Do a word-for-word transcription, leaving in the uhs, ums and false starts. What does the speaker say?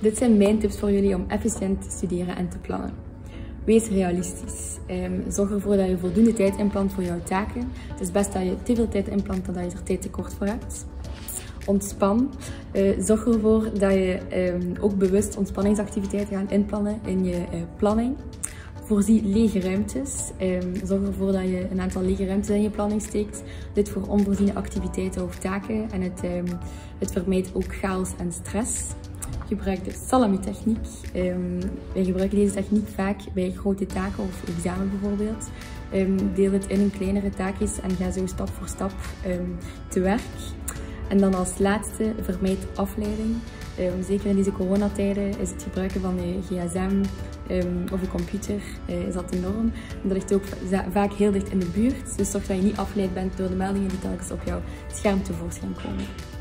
Dit zijn mijn tips voor jullie om efficiënt te studeren en te plannen. Wees realistisch. Um, zorg ervoor dat je voldoende tijd inplant voor jouw taken. Het is best dat je te veel tijd inplant dan dat je er tijd tekort voor hebt. Ontspan. Uh, zorg ervoor dat je um, ook bewust ontspanningsactiviteiten gaat inplannen in je uh, planning. Voorzie lege ruimtes. Um, zorg ervoor dat je een aantal lege ruimtes in je planning steekt. Dit voor onvoorziene activiteiten of taken. En het, um, het vermijdt ook chaos en stress. Gebruik de salami-techniek. Um, wij gebruiken deze techniek vaak bij grote taken of examen bijvoorbeeld. Um, deel het in kleinere taakjes en ga zo stap voor stap um, te werk. En dan als laatste, vermijd afleiding. Um, zeker in deze coronatijden is het gebruiken van je gsm um, of een computer uh, is dat enorm. En dat ligt ook vaak heel dicht in de buurt. Dus zorg dat je niet afgeleid bent door de meldingen die telkens op jouw scherm tevoorschijn komen.